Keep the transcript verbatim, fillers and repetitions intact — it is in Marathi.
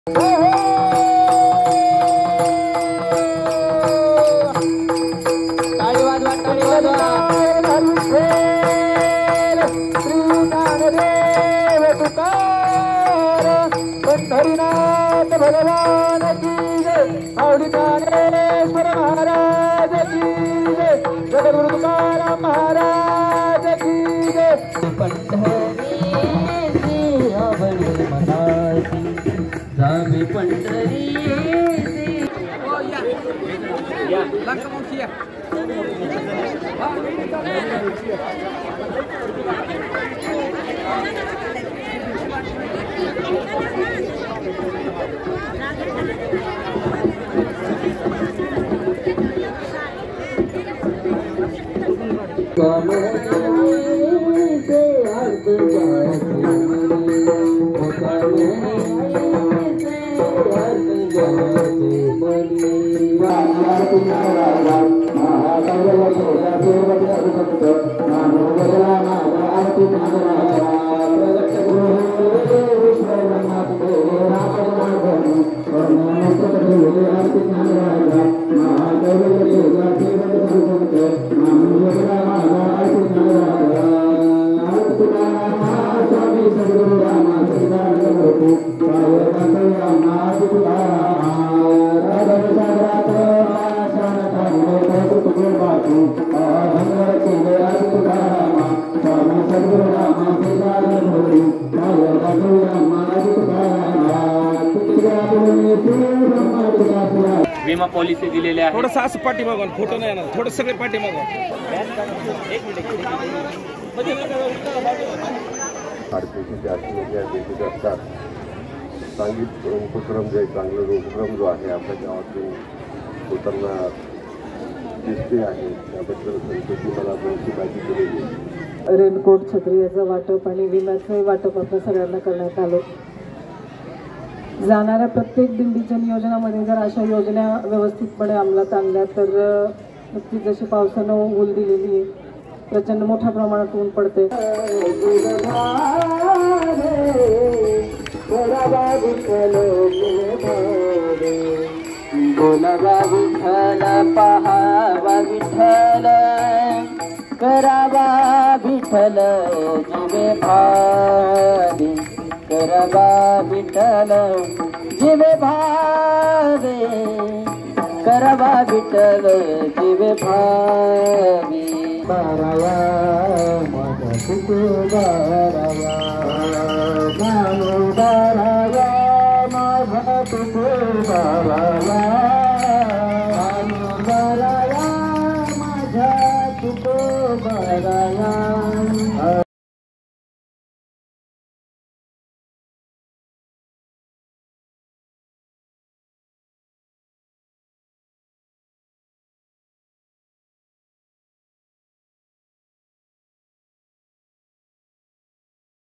पंढरीनाथ भगवान की जय, माऊली ज्ञानेश्वर महाराज की जय, जगद्गुरु तुकाराम महाराज की जय। पंढरी आवडी मनाची जावे पंढरी या लंकमुखी या विमा पॉलिसी दिलेल्या आहे। थोडंसं असं पाठीमागून फोटो नाही येणार, थोडं सगळे पाठीमागून असतात सांगित उपक्रम जे चांगला उपक्रम जो आहे आपल्या गावातून होताना दिसते आहे त्याबद्दल संतोषी मला बरीचशी माहिती दिलेली आहे। रेनकोट छत्री याचं वाटप आणि विम्याचंही वाटप आपल्या सगळ्यांना करण्यात आलं। जाणाऱ्या प्रत्येक दिंडीच्या नियोजनामध्ये जर अशा योजना व्यवस्थितपणे अंमलात आणल्या तर नक्कीच जशी पावसानं ऊल दिलेली आहे, प्रचंड मोठ्या प्रमाणात ऊन पडते। बोलावा विठ्ठल पहावा विठ्ठल करावा विठ्ठल जीवे भावे करवा विठ्ठल जीवे भावे करवा विठ्ठल जीवे भावे बाराया माझा तुकोबाराया मानो बाराया माझा तुकोबाराया मानो बाराया माझा तुकोबाराया